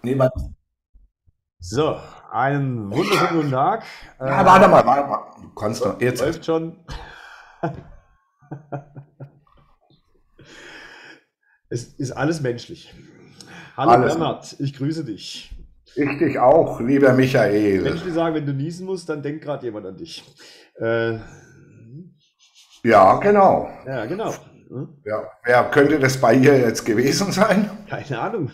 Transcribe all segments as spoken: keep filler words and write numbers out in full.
Nee, warte. So, einen wunderschönen guten Tag. Ja, Äh, warte mal, warte mal. Du kannst noch jetzt. läuft schon. Es ist alles menschlich. Hallo Alles. Bernhard, ich grüße dich. Ich dich auch, lieber Michael. Menschen, die sagen, wenn du niesen musst, dann denkt gerade jemand an dich. Äh, Ja, genau. ja, genau. Hm? Ja, wer könnte das bei ihr jetzt gewesen sein? Keine Ahnung.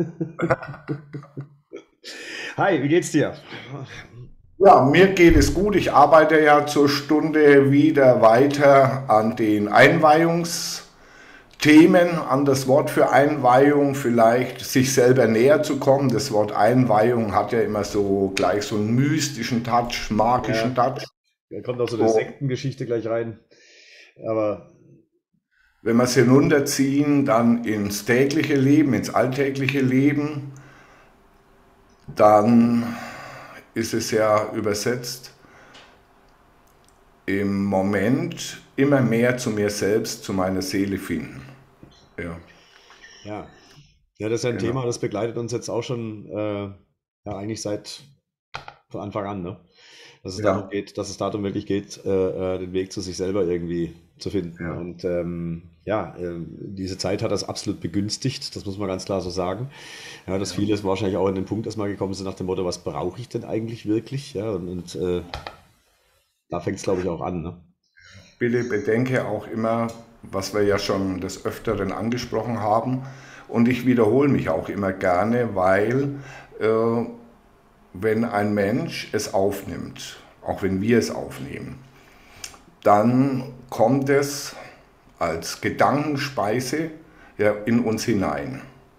Hi, wie geht's dir? Ja, mir geht es gut. Ich arbeite ja zur Stunde wieder weiter an den Einweihungsthemen, an das Wort für Einweihung, vielleicht sich selber näher zu kommen. Das Wort Einweihung hat ja immer so gleich so einen mystischen Touch, magischen Ja, Touch. da kommt auch so eine Und Sektengeschichte gleich rein. Aber wenn wir es hinunterziehen, dann ins tägliche Leben, ins alltägliche Leben, dann ist es ja übersetzt im Moment immer mehr zu mir selbst, zu meiner Seele finden. Ja, ja, ja, das ist ja ein genau. Thema, das begleitet uns jetzt auch schon äh, ja, eigentlich seit von Anfang an, ne? Dass es darum Ja, geht, dass es darum wirklich geht, äh, äh, den Weg zu sich selber irgendwie zu finden. ja, Und ähm, ja, ähm, diese Zeit hat das absolut begünstigt, das muss man ganz klar so sagen. Ja, dass ja. viele wahrscheinlich auch in den Punkt erstmal gekommen sind nach dem Motto, was brauche ich denn eigentlich wirklich? Ja, und, und äh, da fängt es, glaube ich, auch an. Ne? Bitte bedenke auch immer, was wir ja schon des Öfteren angesprochen haben. Und ich wiederhole mich auch immer gerne, weil äh, wenn ein Mensch es aufnimmt, auch wenn wir es aufnehmen, dann kommt es als Gedankenspeise ja, in uns hinein.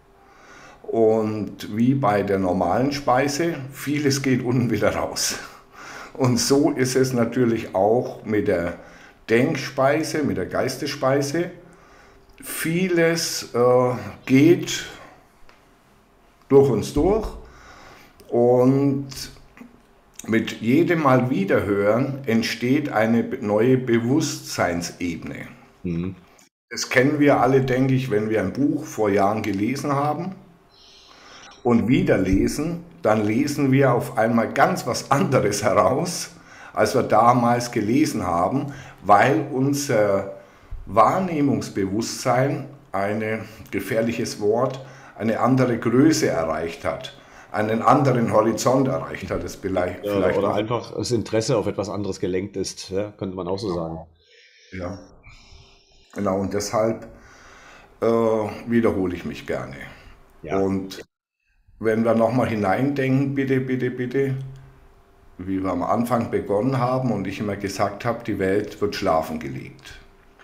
Und wie bei der normalen Speise, vieles geht unten wieder raus. Und so ist es natürlich auch mit der Denkspeise, mit der Geistesspeise. Vieles äh, geht durch uns durch und mit jedem Mal Wiederhören entsteht eine neue Bewusstseinsebene. Mhm. Das kennen wir alle, denke ich, wenn wir ein Buch vor Jahren gelesen haben und wieder lesen, dann lesen wir auf einmal ganz was anderes heraus, als wir damals gelesen haben, weil unser Wahrnehmungsbewusstsein, ein gefährliches Wort, eine andere Größe erreicht hat, einen anderen Horizont erreicht hat, es vielleicht, Oder, vielleicht oder auch. einfach das Interesse auf etwas anderes gelenkt ist, ja, könnte man auch so sagen. Ja, genau, und deshalb äh, wiederhole ich mich gerne. Ja, Und wenn wir nochmal hineindenken, bitte, bitte, bitte, wie wir am Anfang begonnen haben und ich immer gesagt habe, die Welt wird schlafen gelegt.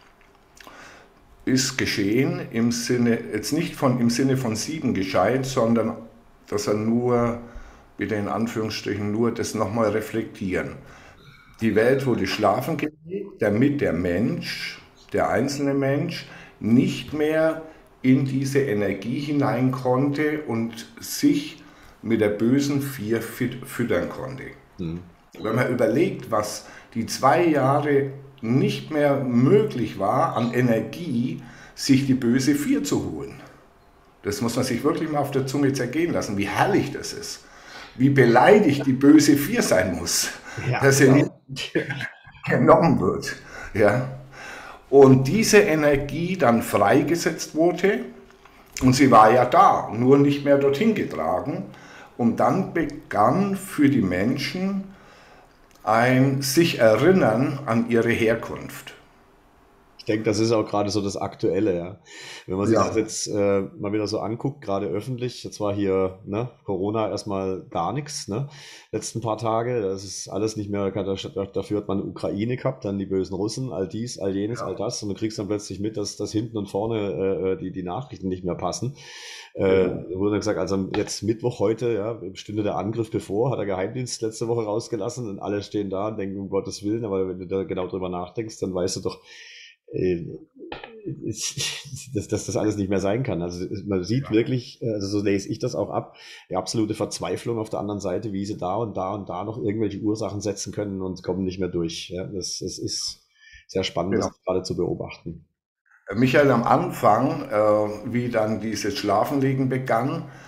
Ist geschehen im Sinne, jetzt nicht von, im Sinne von sieben gescheit, sondern dass er nur, bitte in Anführungsstrichen, nur das nochmal reflektieren. Die Welt wurde schlafen gelegt, damit der Mensch, der einzelne Mensch, nicht mehr in diese Energie hinein konnte und sich mit der bösen Vier füttern konnte. mhm. Wenn man überlegt, was die zwei Jahre nicht mehr möglich war, an Energie sich die böse Vier zu holen. Das muss man sich wirklich mal auf der Zunge zergehen lassen, wie herrlich das ist. Wie beleidigt die böse Vier sein muss, Ja, dass sie nicht genau. genommen wird. Ja? Und diese Energie dann freigesetzt wurde, und sie war ja da, nur nicht mehr dorthin getragen. Und dann begann für die Menschen ein sich erinnern an ihre Herkunft. Ich denke, das ist auch gerade so das Aktuelle, ja. Wenn man sich das Ja, jetzt äh, mal wieder so anguckt, gerade öffentlich, jetzt war hier, ne, Corona erstmal gar nichts, ne, letzten paar Tage, das ist alles nicht mehr, dafür hat man Ukraine gehabt, dann die bösen Russen, all dies, all jenes, all ja, das, und du kriegst dann plötzlich mit, dass, dass hinten und vorne äh, äh, die, die Nachrichten nicht mehr passen. Äh, genau. da wurde dann gesagt, also jetzt Mittwoch heute, ja, stünde der Angriff bevor, hat der Geheimdienst letzte Woche rausgelassen und alle stehen da und denken, um Gottes Willen, aber wenn du da genau drüber nachdenkst, dann weißt du doch, äh, dass, dass das alles nicht mehr sein kann. Also man sieht Ja. wirklich, also so lese ich das auch ab, die absolute Verzweiflung auf der anderen Seite, wie sie da und da und da noch irgendwelche Ursachen setzen können und kommen nicht mehr durch. Ja, das, das ist sehr spannend, das Genau. gerade zu beobachten. Michael, am Anfang, äh, wie dann dieses Schlafenlegen begann,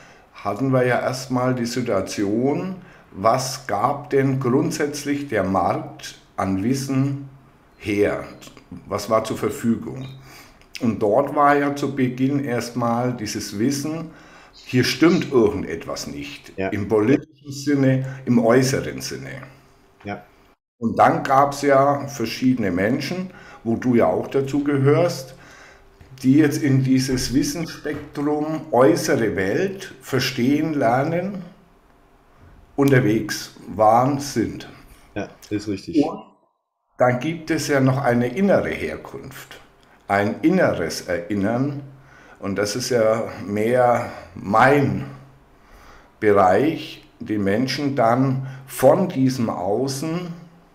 hatten wir ja erstmal die Situation, was gab denn grundsätzlich der Markt an Wissen her? Was war zur Verfügung? Und dort war ja zu Beginn erstmal dieses Wissen, hier stimmt irgendetwas nicht, Ja, im politischen Sinne, im äußeren Sinne. ja, Und dann gab es ja verschiedene Menschen, wo du ja auch dazu gehörst, die jetzt in dieses Wissensspektrum äußere Welt verstehen, lernen, unterwegs waren, sind. ja, ist richtig. Und dann gibt es ja noch eine innere Herkunft, ein inneres Erinnern. Und das ist ja mehr mein Bereich, die Menschen dann von diesem Außen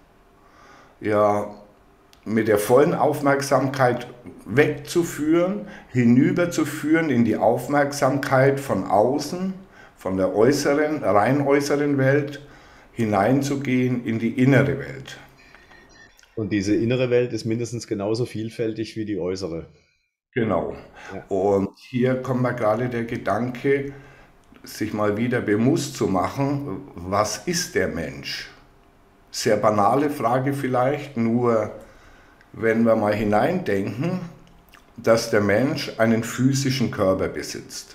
ja mit der vollen Aufmerksamkeit wegzuführen, hinüberzuführen in die Aufmerksamkeit von außen, von der äußeren, rein äußeren Welt, hineinzugehen in die innere Welt. Und diese innere Welt ist mindestens genauso vielfältig wie die äußere. Genau. Ja, Und hier kommt mir gerade der Gedanke, sich mal wieder bewusst zu machen, was ist der Mensch? Sehr banale Frage vielleicht, nur wenn wir mal hineindenken, dass der Mensch einen physischen Körper besitzt.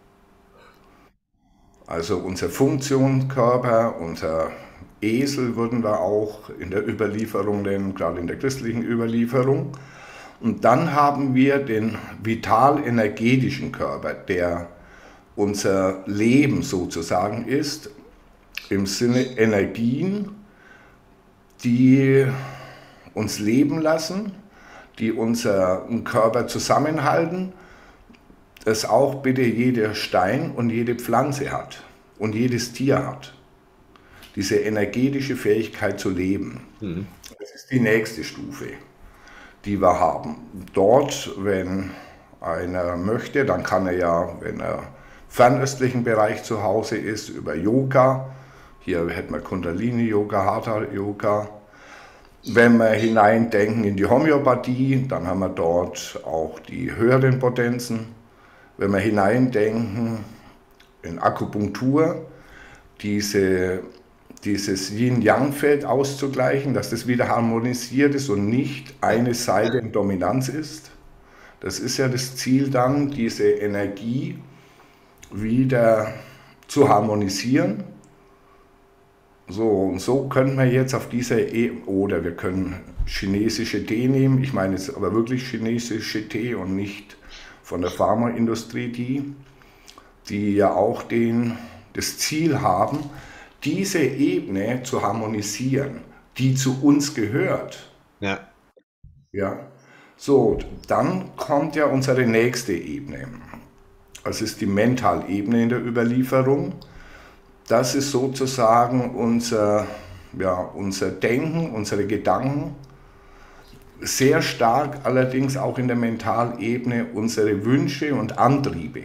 Also unser Funktionskörper, unser Esel würden wir auch in der Überlieferung nennen, gerade in der christlichen Überlieferung. Und dann haben wir den vital-energetischen Körper, der unser Leben sozusagen ist, im Sinne Energien, die uns leben lassen, die unseren Körper zusammenhalten, das auch bitte jeder Stein und jede Pflanze hat und jedes Tier hat. Diese energetische Fähigkeit zu leben. mhm. Das ist die nächste Stufe, die wir haben. Dort, wenn einer möchte, dann kann er ja, wenn er im fernöstlichen Bereich zu Hause ist, über Yoga, hier hätten wir Kundalini-Yoga, Hatha-Yoga. Wenn wir hineindenken in die Homöopathie, dann haben wir dort auch die höheren Potenzen. Wenn wir hineindenken in Akupunktur, diese, dieses Yin-Yang-Feld auszugleichen, dass das wieder harmonisiert ist und nicht eine Seite in Dominanz ist. Das ist ja das Ziel dann, diese Energie wieder zu harmonisieren. So, und so können wir jetzt auf dieser Ebene, oder wir können chinesische Tee nehmen, ich meine jetzt aber wirklich chinesische Tee und nicht von der Pharmaindustrie die, die ja auch den, das Ziel haben, diese Ebene zu harmonisieren, die zu uns gehört. Ja, Ja? So, dann kommt ja unsere nächste Ebene. Das ist die Mentalebene in der Überlieferung. Das ist sozusagen unser, ja, unser Denken, unsere Gedanken. Sehr stark allerdings auch in der Mentalebene unsere Wünsche und Antriebe.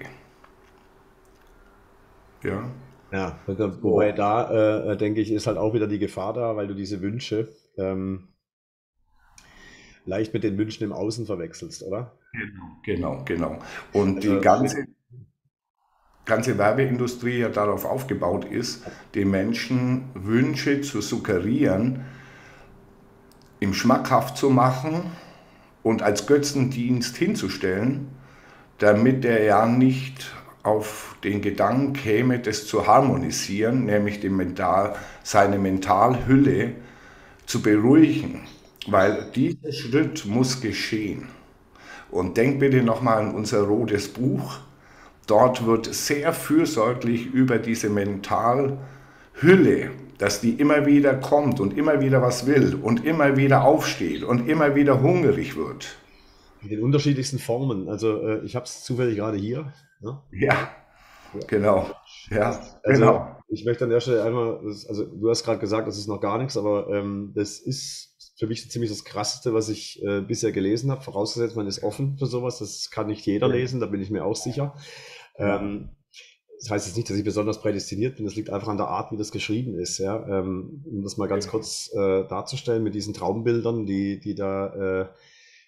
Ja. ja. Wobei So. da, äh, denke ich, ist halt auch wieder die Gefahr da, weil du diese Wünsche ähm, leicht mit den Wünschen im Außen verwechselst, oder? Genau, genau. Und die Also, ganze, ganze Werbeindustrie ja darauf aufgebaut ist, den Menschen Wünsche zu suggerieren, ihm schmackhaft zu machen und als Götzendienst hinzustellen, damit er ja nicht auf den Gedanken käme, das zu harmonisieren, nämlich den Mental, seine Mentalhülle zu beruhigen, weil dieser Schritt muss geschehen. Und denk bitte nochmal an unser rotes Buch. Dort wird sehr fürsorglich über diese Mentalhülle, dass die immer wieder kommt und immer wieder was will und immer wieder aufsteht und immer wieder hungrig wird. in den unterschiedlichsten Formen. Also äh, ich habe es zufällig gerade hier. Ne? Ja, Ja. genau. Ja, Also genau. ich möchte an der Stelle einmal, das- also du hast gerade gesagt, das ist noch gar nichts, aber ähm, das ist für mich so ziemlich das Krasseste, was ich äh, bisher gelesen habe. Vorausgesetzt, man ist offen für sowas. Das kann nicht jeder lesen, da bin ich mir auch sicher. Ja. Ähm, das heißt jetzt nicht, dass ich besonders prädestiniert bin. Das liegt einfach an der Art, wie das geschrieben ist. Ja? Ähm, um das mal ganz kurz äh, darzustellen mit diesen Traumbildern, die, die da äh,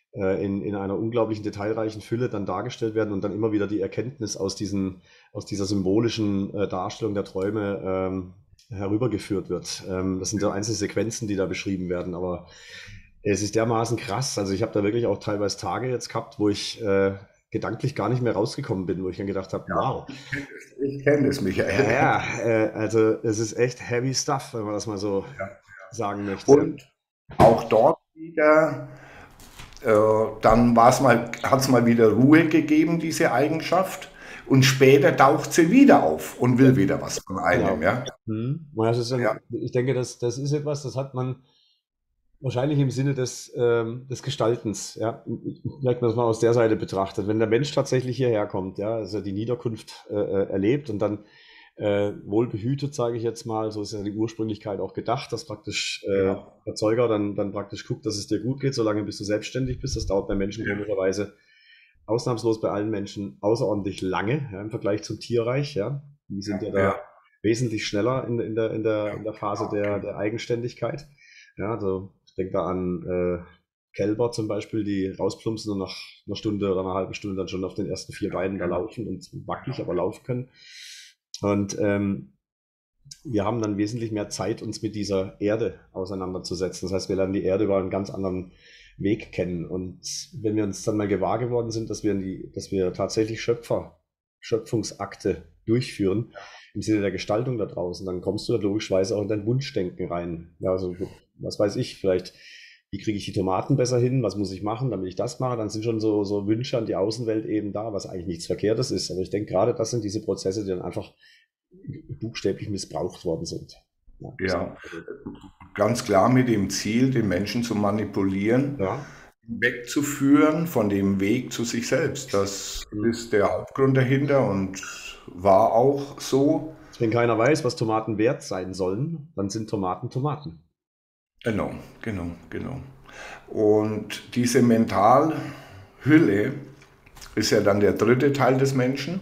äh, in, in einer unglaublichen detailreichen Fülle dann dargestellt werden und dann immer wieder die Erkenntnis aus diesen, aus dieser symbolischen äh, Darstellung der Träume ähm, herübergeführt wird. Ähm, das sind so einzelne Sequenzen, die da beschrieben werden, aber es ist dermaßen krass. Also ich habe da wirklich auch teilweise Tage jetzt gehabt, wo ich äh, gedanklich gar nicht mehr rausgekommen bin, wo ich dann gedacht habe, Ja, wow, ich kenne es, ich kenn es, ja, Michael. ja, äh, also es ist echt heavy stuff, wenn man das mal so Ja. sagen möchte. Und auch dort wieder, äh, dann war's mal, hat es mal wieder Ruhe gegeben, diese Eigenschaft. Und später taucht sie wieder auf und will wieder was von einem. Genau. Ja, Mhm. Ja, das ist ja, dann, ich denke, das, das ist etwas, das hat man wahrscheinlich im Sinne des, ähm, des Gestaltens, ja. Vielleicht man das mal aus der Seite betrachtet. Wenn der Mensch tatsächlich hierher kommt, ja, also die Niederkunft äh, äh, erlebt und dann äh, wohlbehütet, sage ich jetzt mal, so ist ja die Ursprünglichkeit auch gedacht, dass praktisch äh, genau. Erzeuger dann, dann praktisch guckt, dass es dir gut geht, solange bis du selbstständig bist. Das dauert bei Menschen Ja, komischerweise ausnahmslos bei allen Menschen außerordentlich lange, ja, im Vergleich zum Tierreich, ja. Die sind ja ja, da wesentlich schneller in, in der, in der, in der Phase genau, der, genau. der Eigenständigkeit. Ja, also ich denke da an äh, Kälber zum Beispiel, die rausplumpsen und nach einer Stunde oder einer halben Stunde dann schon auf den ersten vier Beinen da Genau, laufen und wackelig, genau. aber laufen können. Und ähm, wir haben dann wesentlich mehr Zeit, uns mit dieser Erde auseinanderzusetzen. Das heißt, wir lernen die Erde über einen ganz anderen Weg kennen. Und wenn wir uns dann mal gewahr geworden sind, dass wir, in die, dass wir tatsächlich Schöpfer, Schöpfungsakte durchführen, im Sinne der Gestaltung da draußen, dann kommst du da logischerweise auch in dein Wunschdenken rein. Ja, also, was weiß ich, vielleicht, wie kriege ich die Tomaten besser hin? Was muss ich machen, damit ich das mache? Dann sind schon so, so Wünsche an die Außenwelt eben da, was eigentlich nichts Verkehrtes ist. Aber ich denke, gerade das sind diese Prozesse, die dann einfach buchstäblich missbraucht worden sind. Ja, Ja, ganz klar mit dem Ziel, den Menschen zu manipulieren, ja. wegzuführen von dem Weg zu sich selbst. Das Hm. ist der Hauptgrund dahinter und war auch so. Wenn keiner weiß, was Tomaten wert sein sollen, dann sind Tomaten Tomaten. Genau, genau, genau. Und diese Mentalhülle ist ja dann der dritte Teil des Menschen.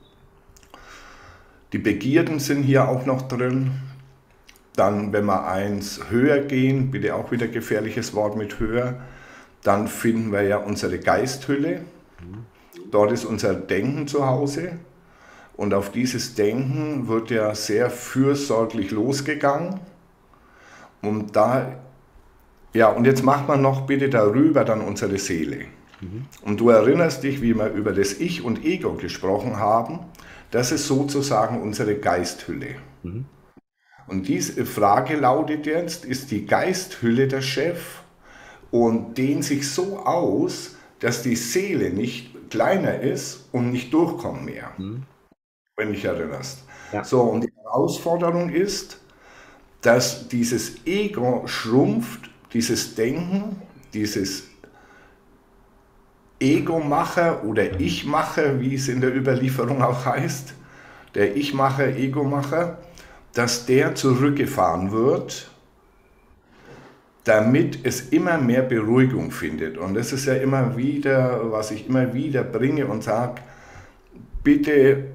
Die Begierden sind hier auch noch drin. Dann, wenn wir eins höher gehen, bitte auch wieder gefährliches Wort mit höher, dann finden wir ja unsere Geisthülle. Mhm. Dort ist unser Denken zu Hause. Und auf dieses Denken wird ja sehr fürsorglich losgegangen. Und da, ja, und jetzt macht man noch bitte darüber dann unsere Seele. Mhm. Und du erinnerst dich, wie wir über das Ich und Ego gesprochen haben. Das ist sozusagen unsere Geisthülle. Mhm. Und diese Frage lautet jetzt, ist die Geisthülle der Chef und dehnt sich so aus, dass die Seele nicht kleiner ist und nicht durchkommt mehr, Mhm. wenn du dich erinnerst. Ja, So, und die Herausforderung ist, dass dieses Ego schrumpft, dieses Denken, dieses Ego-Macher oder Ich-Macher, wie es in der Überlieferung auch heißt, der Ich-Macher, Ego-Macher, dass der zurückgefahren wird, damit es immer mehr Beruhigung findet. Und das ist ja immer wieder, was ich immer wieder bringe und sage, bitte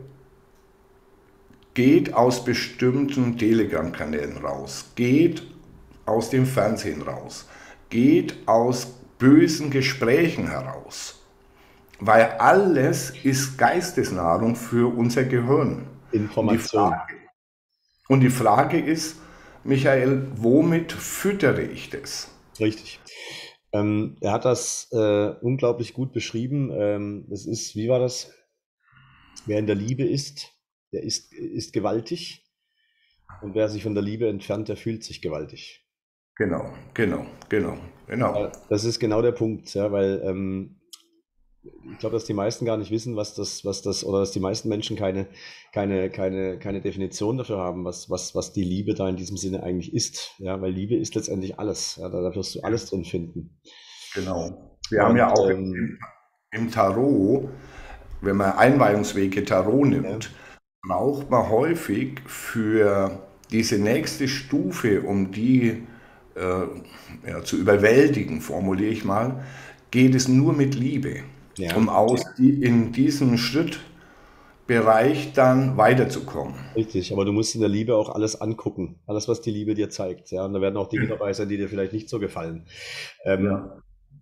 geht aus bestimmten Telegram-Kanälen raus, geht aus dem Fernsehen raus, geht aus bösen Gesprächen heraus, weil alles ist Geistesnahrung für unser Gehirn. Und die Information. Frage, und die Frage ist, Michael, womit füttere ich das? Richtig. Ähm, er hat das äh, unglaublich gut beschrieben. Ähm, es ist, wie war das? Wer in der Liebe ist, der ist, ist gewaltig. Und wer sich von der Liebe entfernt, der fühlt sich gewaltig. Genau, genau, genau, genau. Ja, das ist genau der Punkt, ja, weil ähm, ich glaube, dass die meisten gar nicht wissen, was das, was das, oder dass die meisten Menschen keine, keine, keine, keine Definition dafür haben, was, was, was die Liebe da in diesem Sinne eigentlich ist. Ja, weil Liebe ist letztendlich alles. Ja, da, da wirst du alles drin finden. Genau. Wir haben Und ja auch ähm, im, im Tarot, wenn man Einweihungswege Tarot ja, nimmt, braucht man häufig für diese nächste Stufe, um die äh, ja, zu überwältigen, formuliere ich mal, geht es nur mit Liebe, ja, um aus die, in diesem Schrittbereich dann weiterzukommen. richtig. Aber du musst in der Liebe auch alles angucken, alles, was die Liebe dir zeigt. Ja, und da werden auch Dinge dabei sein, die dir vielleicht nicht so gefallen. Ähm, Ja,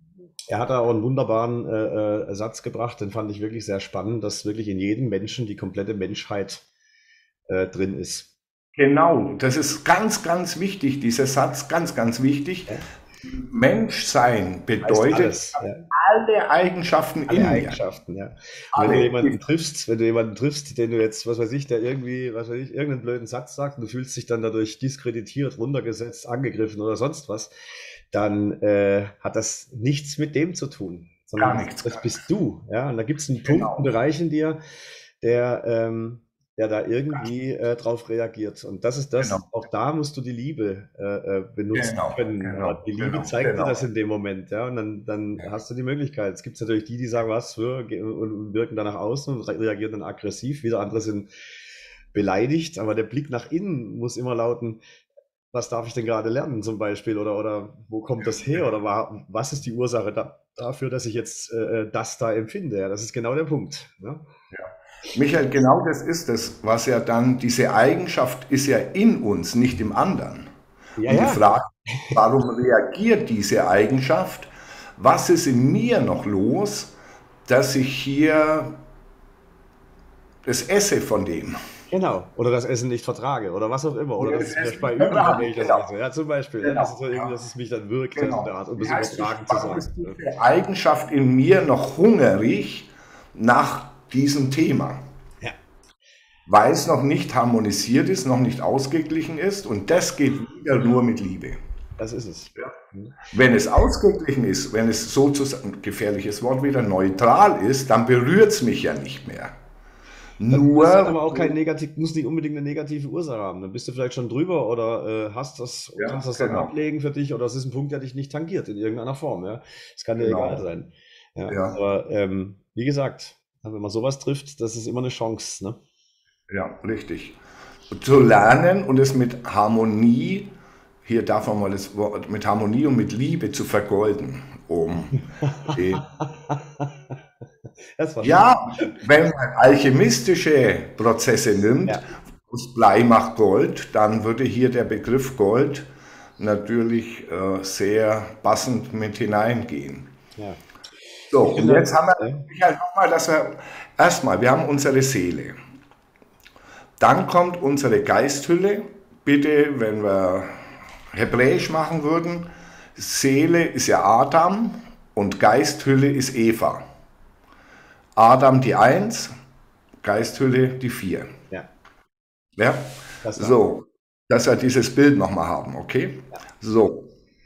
Er hat da auch einen wunderbaren äh, äh, Satz gebracht, den fand ich wirklich sehr spannend, dass wirklich in jedem Menschen die komplette Menschheit äh, drin ist. Genau, das ist ganz, ganz wichtig, dieser Satz, ganz, ganz wichtig. Ja? Menschsein Heißt bedeutet alles. Ja? alle Eigenschaften Alle in mir. Eigenschaften, ja. Und wenn du Alle. jemanden triffst, wenn du jemanden triffst, den du jetzt, was weiß ich, der irgendwie, was weiß ich, irgendeinen blöden Satz sagt und du fühlst dich dann dadurch diskreditiert, runtergesetzt, angegriffen oder sonst was, dann äh, hat das nichts mit dem zu tun, sondern Gar das, nichts. das bist du. Ja? Und da gibt es einen Genau. Punkt, einen Bereich in dir, der, ähm, der da irgendwie äh, drauf reagiert. Und das ist das, Genau. auch da musst du die Liebe äh, äh, benutzen Genau, können. genau, Aber die Liebe genau, zeigt dir genau. das in dem Moment, ja. Und dann, dann Ja. hast du die Möglichkeit. Es gibt natürlich die, die sagen, was für, und wirken dann nach außen und reagieren dann aggressiv. Wieder andere sind beleidigt, aber der Blick nach innen muss immer lauten, was darf ich denn gerade lernen zum Beispiel, oder, oder wo kommt das her, oder wa- was ist die Ursache da, dafür, dass ich jetzt äh, das da empfinde? Ja, das ist genau der Punkt. Ne? Michael, genau das ist es, was ja dann, diese Eigenschaft ist ja in uns, nicht im anderen. Ja, Und die ja. Frage, warum reagiert diese Eigenschaft? Was ist in mir noch los, dass ich hier das esse von dem? Genau. Oder das Essen nicht vertrage oder was auch immer. Oder Ja, dass das es mir Essen bei nicht übel vertrage, wenn ich das genau. esse. Ja, zum Beispiel. Ja, Genau, das ist so irgendwie, ja. dass es mich dann wirkt, so in Genau. der Art, um Wie es heißt übertragen es, zu warum sagen. ist diese Eigenschaft in mir noch hungrig nach diesem Thema? Ja. Weil es noch nicht harmonisiert ist, noch nicht ausgeglichen ist, und das geht wieder nur mit Liebe. Das ist es. Ja. Wenn es ausgeglichen ist, wenn es sozusagen, gefährliches Wort wieder, neutral ist, dann berührt es mich ja nicht mehr. Nur, das hat aber auch kein negativ, muss nicht unbedingt eine negative Ursache haben. Dann bist du vielleicht schon drüber oder äh, hast das, Ja, kannst das genau. dann ablegen für dich, oder es ist ein Punkt, der dich nicht tangiert in irgendeiner Form. Ja, es kann dir Genau. egal sein. Ja, Ja. aber ähm, wie gesagt, wenn man sowas trifft, das ist immer eine Chance. Ne? Ja, richtig. Zu lernen und es mit Harmonie, hier darf man mal das Wort, mit Harmonie und mit Liebe zu vergolden, um den, Das war ja, wenn man alchemistische Prozesse nimmt, Ja. aus Blei macht Gold, dann würde hier der Begriff Gold natürlich äh, sehr passend mit hineingehen. Ja. So, Ich und finde, jetzt haben wir ja. Michael, nochmal, dass wir erstmal, wir haben unsere Seele. Dann kommt unsere Geisthülle. Bitte, wenn wir Hebräisch machen würden, Seele ist ja Adam und Geisthülle ist Eva. Adam die Eins, Geisthülle die Vier. Ja. Ja? Das war- So, dass wir dieses Bild nochmal haben, okay? So.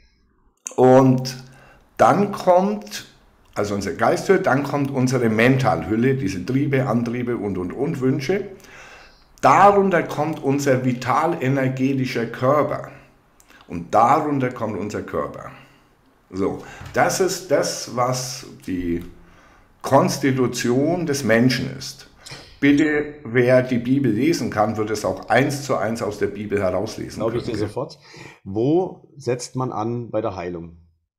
Und dann kommt, also unsere Geisthülle, dann kommt unsere Mentalhülle, diese Triebe, Antriebe und, und, und Wünsche. Darunter kommt unser vital-energetischer Körper. Und darunter kommt unser Körper. So, das ist das, was die Konstitution des Menschen ist. Bitte, wer die Bibel lesen kann, wird es auch eins zu eins aus der Bibel herauslesen Glaube ich dir können. sofort. Wo setzt man an bei der Heilung?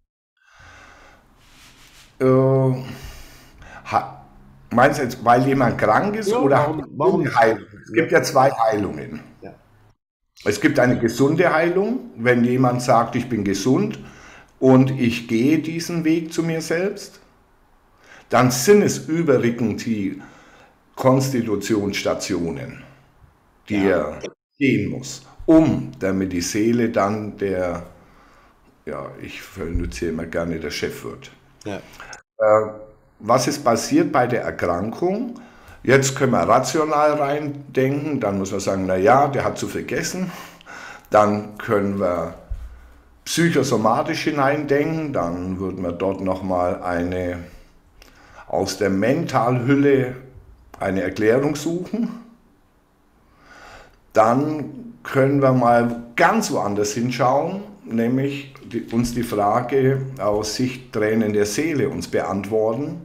Äh, ha, meinst du jetzt, weil jemand krank ist Ja, oder warum- warum gesunde nicht? Heilung? Es gibt ja zwei Heilungen. Ja. Es gibt eine gesunde Heilung, wenn jemand sagt, ich bin gesund und ich gehe diesen Weg zu mir selbst. Dann sind es überwiegend die Konstitutionsstationen, die Ja. er gehen muss, um, damit die Seele dann der, ja, ich benutze immer gerne, der Chef wird. Ja. Äh, was ist passiert bei der Erkrankung? Jetzt können wir rational reindenken, dann muss man sagen, naja, der hat zu viel gegessen. Dann können wir psychosomatisch hineindenken, dann würden wir dort nochmal eine aus der Mentalhülle eine Erklärung suchen. Dann können wir mal ganz woanders hinschauen, nämlich die, uns die Frage aus Sicht Tränen der Seele uns beantworten.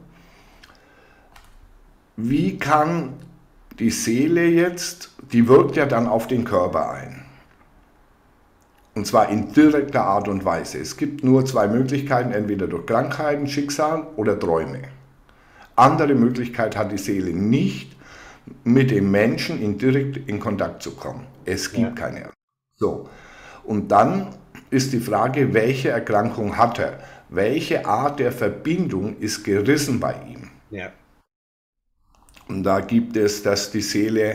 Wie kann die Seele jetzt, die wirkt ja dann auf den Körper ein. Und zwar in direkter Art und Weise. Es gibt nur zwei Möglichkeiten, entweder durch Krankheiten, Schicksal oder Träume. Andere Möglichkeit hat die Seele nicht, mit dem Menschen in direkt in Kontakt zu kommen. Es gibt Ja. keine. So. Und dann ist die Frage, welche Erkrankung hat er? welche Art der Verbindung ist gerissen bei ihm. Ja. Und da gibt es, dass die Seele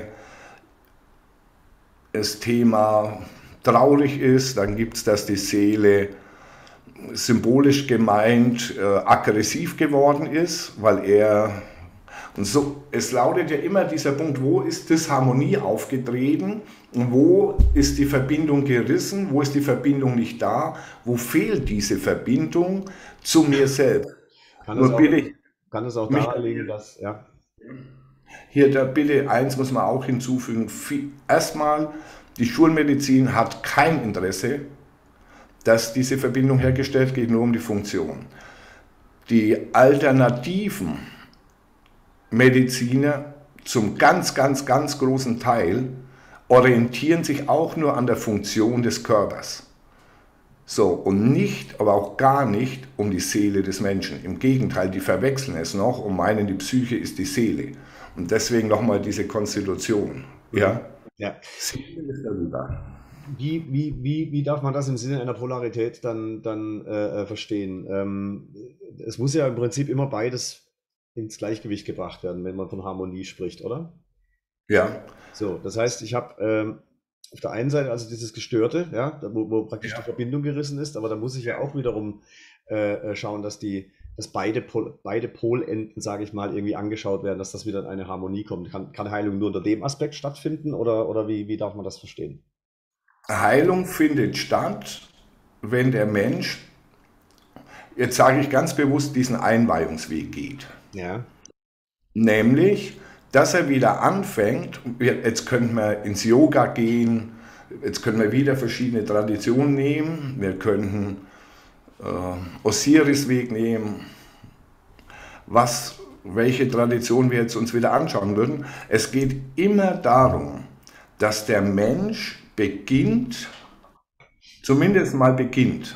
das Thema traurig ist, dann gibt es, dass die Seele symbolisch gemeint äh, aggressiv geworden ist, weil er, und so, es lautet ja immer dieser Punkt, wo ist Disharmonie aufgetreten, wo ist die Verbindung gerissen, wo ist die Verbindung nicht da, wo fehlt diese Verbindung zu mir selbst. Kann es Nur auch, bitte, kann es auch mich, daran liegen, dass, ja, hier da bitte eins muss man auch hinzufügen, viel- erstmal, die Schulmedizin hat kein Interesse, dass diese Verbindung hergestellt geht, nur um die Funktion. Die alternativen Mediziner zum ganz, ganz, ganz großen Teil orientieren sich auch nur an der Funktion des Körpers. So, und nicht, aber auch gar nicht um die Seele des Menschen. Im Gegenteil, die verwechseln es noch und meinen, die Psyche ist die Seele. Und deswegen nochmal diese Konstitution. Ja? ja. Seele ist darüber. Wie, wie, wie, wie darf man das im Sinne einer Polarität dann, dann äh, verstehen? Ähm, es muss ja im Prinzip immer beides ins Gleichgewicht gebracht werden, wenn man von Harmonie spricht, oder? Ja. So, das heißt, ich habe ähm, auf der einen Seite also dieses Gestörte, ja, wo, wo praktisch Ja. die Verbindung gerissen ist, aber da muss ich ja auch wiederum äh, schauen, dass die, dass beide, Pol, beide Polenden, sage ich mal, irgendwie angeschaut werden, dass das wieder in eine Harmonie kommt. Kann, kann Heilung nur unter dem Aspekt stattfinden oder, oder wie, wie darf man das verstehen? Heilung findet statt, wenn der Mensch, jetzt sage ich ganz bewusst, diesen Einweihungsweg geht. Ja. Nämlich, dass er wieder anfängt, jetzt könnten wir ins Yoga gehen, jetzt können wir wieder verschiedene Traditionen nehmen, wir könnten äh, Osiris-Weg nehmen, was, welche Tradition wir jetzt uns wieder anschauen würden. Es geht immer darum, dass der Mensch beginnt, zumindest mal beginnt,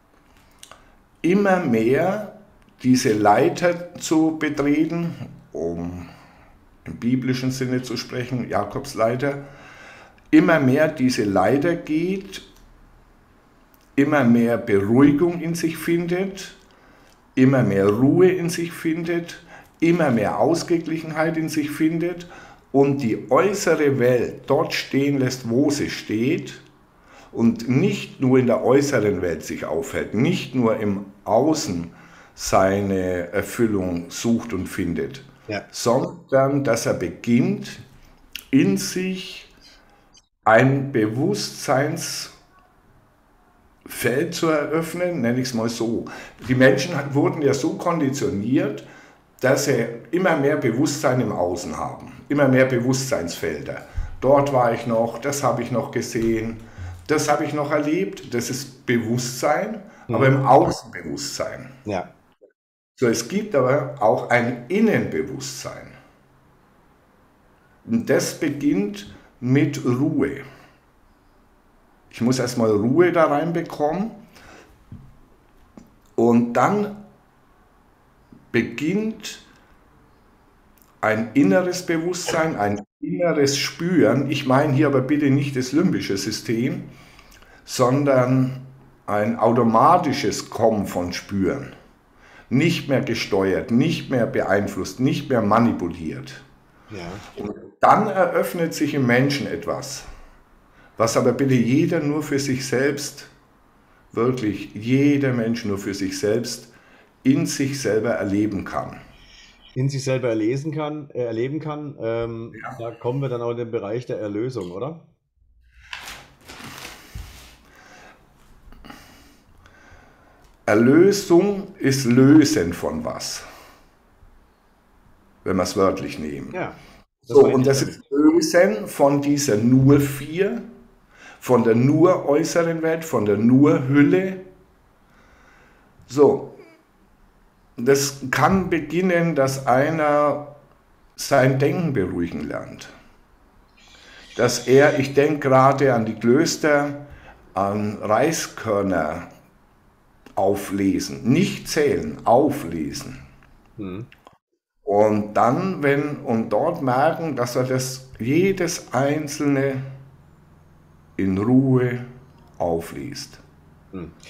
immer mehr diese Leiter zu betreten, um im biblischen Sinne zu sprechen, Jakobsleiter, immer mehr diese Leiter geht, immer mehr Beruhigung in sich findet, immer mehr Ruhe in sich findet, immer mehr Ausgeglichenheit in sich findet und die äußere Welt dort stehen lässt, wo sie steht und nicht nur in der äußeren Welt sich aufhält, nicht nur im Außen seine Erfüllung sucht und findet, Ja. sondern dass er beginnt, in sich ein Bewusstseinsfeld zu eröffnen, nenne ich es mal so. Die Menschen wurden ja so konditioniert, dass sie immer mehr Bewusstsein im Außen haben, immer mehr Bewusstseinsfelder. Dort war ich noch, das habe ich noch gesehen, das habe ich noch erlebt, das ist Bewusstsein, Mhm. aber im Außenbewusstsein. Ja. So, es gibt aber auch ein Innenbewusstsein. Und das beginnt mit Ruhe. Ich muss erstmal Ruhe da reinbekommen und dann beginnt ein inneres Bewusstsein, ein inneres Spüren. Ich meine hier aber bitte nicht das limbische System, sondern ein automatisches Kommen von Spüren. Nicht mehr gesteuert, nicht mehr beeinflusst, nicht mehr manipuliert. Ja. Und dann eröffnet sich im Menschen etwas, was aber bitte jeder nur für sich selbst, wirklich jeder Mensch nur für sich selbst, in sich selber erleben kann. In sich selber erlesen kann, äh, erleben kann, ähm, Ja. da kommen wir dann auch in den Bereich der Erlösung, oder? Erlösung ist Lösen von was, wenn wir es wörtlich nehmen. Ja. Das So, meine und ich das damit. ist Lösen von dieser Nur-Vier, von der nur äußeren Welt, von der Nur-Hülle. So, das kann beginnen, dass einer sein Denken beruhigen lernt. Dass er, ich denke gerade an die Klöster, an Reiskörner auflesen, nicht zählen, auflesen. Mhm. Und dann, wenn, und dort merken, dass er das jedes einzelne in Ruhe aufliest. Mhm.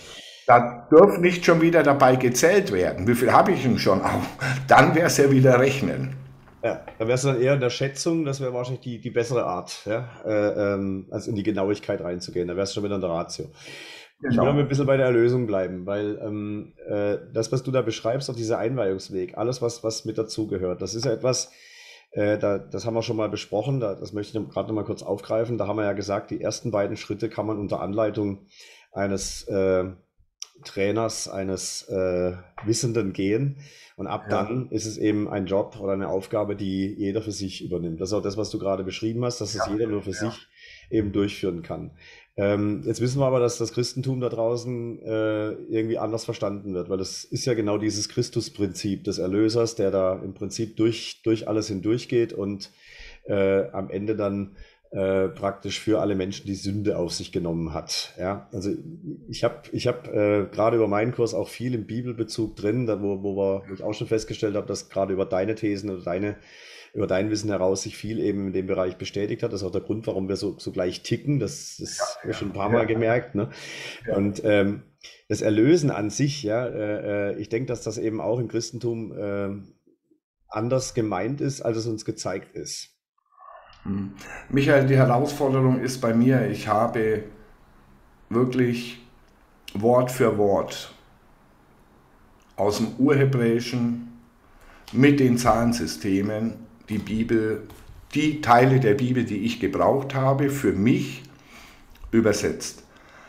Da dürfen nicht schon wieder dabei gezählt werden. Wie viel habe ich denn schon auch? Dann wäre es ja wieder rechnen. Ja, da wärst du dann eher in der Schätzung, das wäre wahrscheinlich die, die bessere Art, ja, äh, ähm, als in die Genauigkeit reinzugehen. Da wärst du schon wieder in der Ratio. Ich will aber ein Genau. bisschen bei der Erlösung bleiben, weil ähm, äh, das, was du da beschreibst, auch dieser Einweihungsweg, alles, was, was mit dazugehört, das ist ja etwas, äh, da, das haben wir schon mal besprochen, da, das möchte ich gerade noch mal kurz aufgreifen. Da haben wir ja gesagt, die ersten beiden Schritte kann man unter Anleitung eines äh, Trainers, eines äh, Wissenden gehen. Und ab Ja, dann ist es eben ein Job oder eine Aufgabe, die jeder für sich übernimmt. Das ist auch das, was du gerade beschrieben hast, dass es ja, jeder nur für ja. sich eben durchführen kann. Ähm, jetzt wissen wir aber, dass das Christentum da draußen äh, irgendwie anders verstanden wird, weil das ist ja genau dieses Christusprinzip des Erlösers, der da im Prinzip durch, durch alles hindurchgeht und äh, am Ende dann äh, praktisch für alle Menschen die Sünde auf sich genommen hat. Ja, also ich habe ich hab, äh, gerade über meinen Kurs auch viel im Bibelbezug drin, da wo, wo, wir, wo ich auch schon festgestellt habe, dass gerade über deine Thesen oder deine, über dein Wissen heraus sich viel eben in dem Bereich bestätigt hat. Das ist auch der Grund, warum wir so, so gleich ticken. Das, das habe ich schon ein paar Mal Ja, gemerkt. Ne? ja. Und ähm, das Erlösen an sich, ja, äh, äh, ich denke, dass das eben auch im Christentum äh, anders gemeint ist, als es uns gezeigt ist. Hm. Michael, die Herausforderung ist bei mir, ich habe wirklich Wort für Wort aus dem Urhebräischen mit den Zahlensystemen die Bibel, die Teile der Bibel, die ich gebraucht habe, für mich übersetzt.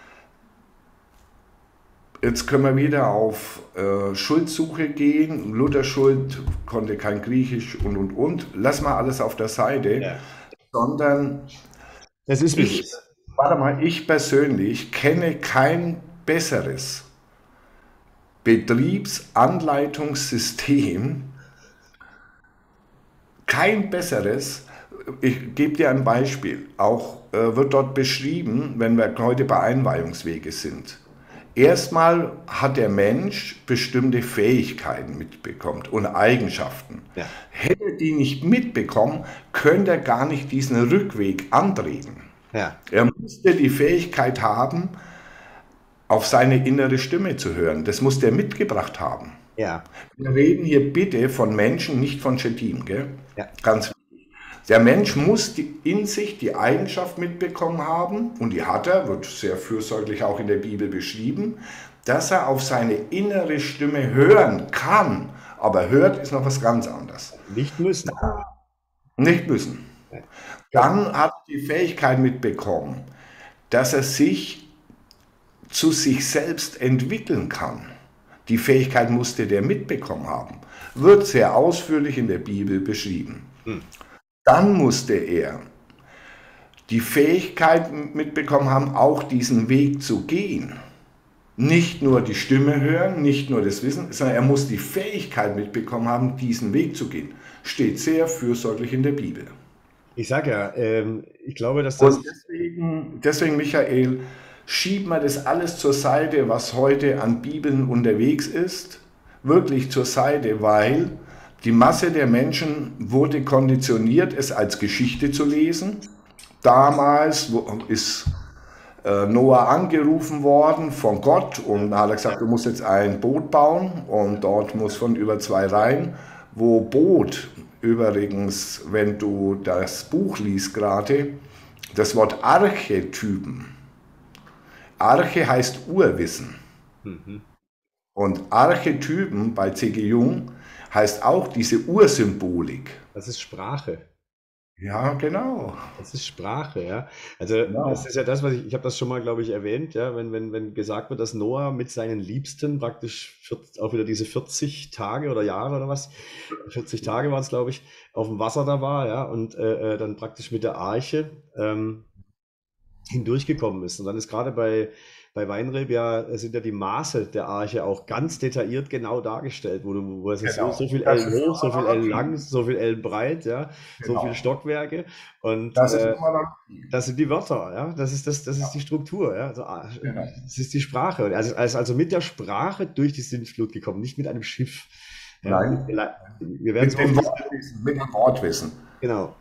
Jetzt können wir wieder auf äh, Schuldsuche gehen. Luther Schuld konnte kein Griechisch und und und. Lass mal alles auf der Seite, Ja. sondern Es ist, wie es ich, ist. warte mal, ich persönlich kenne kein besseres Betriebsanleitungssystem, kein besseres. Ich gebe dir ein Beispiel. Auch äh, wird dort beschrieben, wenn wir heute bei Einweihungswege sind. Erstmal hat der Mensch bestimmte Fähigkeiten mitbekommen und Eigenschaften. Ja, Hätte er die nicht mitbekommen, könnte er gar nicht diesen Rückweg antreten. ja, Er musste die Fähigkeit haben, auf seine innere Stimme zu hören. Das musste er mitgebracht haben. ja, Wir reden hier bitte von Menschen, nicht von Chetim, gell? ja, Ganz Der Mensch muss die, in sich die Eigenschaft mitbekommen haben, und die hat er, wird sehr fürsorglich auch in der Bibel beschrieben, dass er auf seine innere Stimme hören kann. Aber hört ist noch was ganz anderes. nicht müssen. Nicht müssen. Ja, Dann hat er die Fähigkeit mitbekommen, dass er sich zu sich selbst entwickeln kann. Die Fähigkeit musste der mitbekommen haben. Wird sehr ausführlich in der Bibel beschrieben. hm, Dann musste er die Fähigkeit mitbekommen haben, auch diesen Weg zu gehen. Nicht nur die Stimme hören, nicht nur das Wissen, sondern er muss die Fähigkeit mitbekommen haben, diesen Weg zu gehen. Steht sehr fürsorglich in der Bibel. ich sage ja, ähm, ich glaube, dass Und das, deswegen, deswegen, Michael, schieben wir das alles zur Seite, was heute an Bibeln unterwegs ist, wirklich zur Seite, weil die Masse der Menschen wurde konditioniert, es als Geschichte zu lesen. Damals ist äh, Noah angerufen worden von Gott und hat er gesagt, du musst jetzt ein Boot bauen und dort muss von über zwei rein, wo Boot, übrigens, wenn du das Buch liest gerade, das Wort Archetypen. Arche heißt Urwissen mhm, und Archetypen bei C G Jung heißt auch diese Ursymbolik. das ist Sprache. Ja, genau. Das ist Sprache, ja. Also das Genau. ist ja das, was ich, ich habe das schon mal, glaube ich, erwähnt, ja, wenn, wenn, wenn gesagt wird, dass Noah mit seinen Liebsten praktisch vierzig, auch wieder diese vierzig Tage oder Jahre oder was, vierzig Tage waren es, glaube ich, auf dem Wasser da war, ja, und äh, äh, dann praktisch mit der Arche ähm, hindurchgekommen ist. Und dann ist gerade bei, bei Weinreb ja, äh, sind ja die Maße der Arche auch ganz detailliert genau dargestellt, wo du, wo es ist so, Genau. so viel Das Ellen ist hoch, so viel Ellen lang, Numerologie. so viel Ellen breit, ja, so viele Genau. Stockwerke. Und Das ist äh, Numerologie. das sind die Wörter, ja, das ist das, das ist die Ja, Struktur, ja, also, ah, genau. das ist die Sprache. Und Also, also also mit der Sprache durch die Sintflut gekommen, nicht mit einem Schiff. Ja, Nein, wir wir werden mit so oft, dem Wortwissen, mit dem Wortwissen. genau.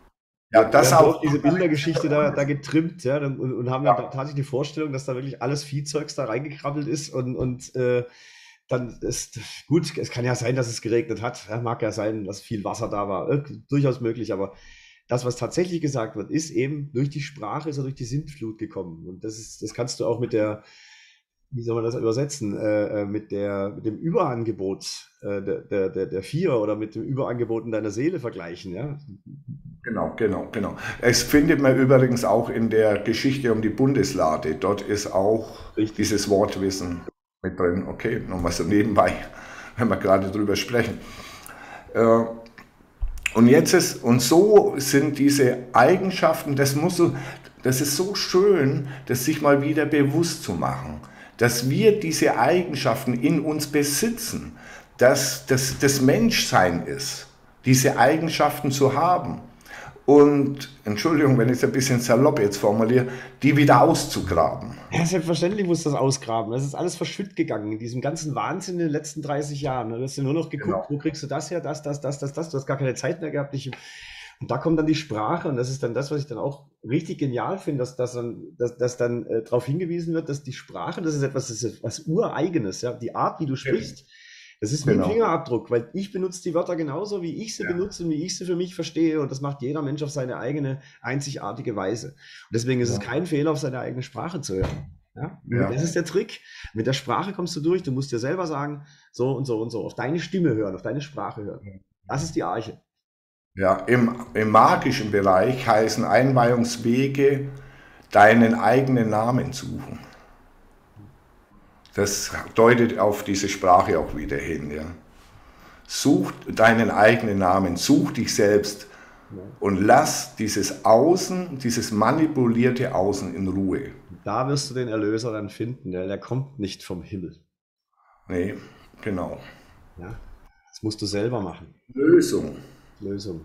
Ja, Wir, wir das haben auch. auch diese Bildergeschichte da, da getrimmt, ja, und, und haben dann tatsächlich die Vorstellung, dass da wirklich alles Viehzeugs da reingekrabbelt ist und, und äh, dann ist gut, es kann ja sein, dass es geregnet hat, ja, mag ja sein, dass viel Wasser da war, äh, durchaus möglich, aber das, was tatsächlich gesagt wird, ist eben durch die Sprache, ist er durch die Sintflut gekommen. Und das ist, das kannst du auch mit der, wie soll man das übersetzen, äh, äh, mit der, mit dem Überangebot äh, der, der, der, der Vier oder mit dem Überangebot in deiner Seele vergleichen, ja. Genau, genau, genau. Es findet man übrigens auch in der Geschichte um die Bundeslade. Dort ist auch Richtig. dieses Wortwissen mit drin. Okay, nochmal so nebenbei, wenn wir gerade drüber sprechen. Äh, und jetzt ist, und so sind diese Eigenschaften, das muss so, das ist so schön, das sich mal wieder bewusst zu machen, dass wir diese Eigenschaften in uns besitzen, dass das das Menschsein ist, diese Eigenschaften zu haben. Und, Entschuldigung, wenn ich es ein bisschen salopp jetzt formuliere, die wieder auszugraben. Ja, selbstverständlich muss das ausgraben. Das ist alles verschütt gegangen in diesem ganzen Wahnsinn in den letzten dreißig Jahren. Du hast ja nur noch geguckt, Genau. wo kriegst du das her, das, das, das, das, das. Du hast gar keine Zeit mehr gehabt. Dich, und da kommt dann die Sprache und das ist dann das, was ich dann auch richtig genial finde, dass, dass dann, dass, dass dann äh, darauf hingewiesen wird, dass die Sprache, das ist etwas, das ist etwas Ureigenes, ja, die Art, wie du sprichst. Das ist wie Genau. ein Fingerabdruck, weil ich benutze die Wörter genauso, wie ich sie Ja. benutze und wie ich sie für mich verstehe. Und das macht jeder Mensch auf seine eigene, einzigartige Weise. Und deswegen ist Ja. es kein Fehler, auf seine eigene Sprache zu hören. Ja? Ja. Das ist der Trick. Mit der Sprache kommst du durch. Du musst dir selber sagen, so und so und so. Auf deine Stimme hören, auf deine Sprache hören. Das ist die Arche. Ja, im, im magischen Bereich heißen Einweihungswege deinen eigenen Namen suchen. Das deutet auf diese Sprache auch wieder hin. Ja. Such deinen eigenen Namen, such dich selbst und lass dieses Außen, dieses manipulierte Außen in Ruhe. Da wirst du den Erlöser dann finden, der, der kommt nicht vom Himmel. Nee, genau. Ja? Das musst du selber machen. Lösung. Lösung.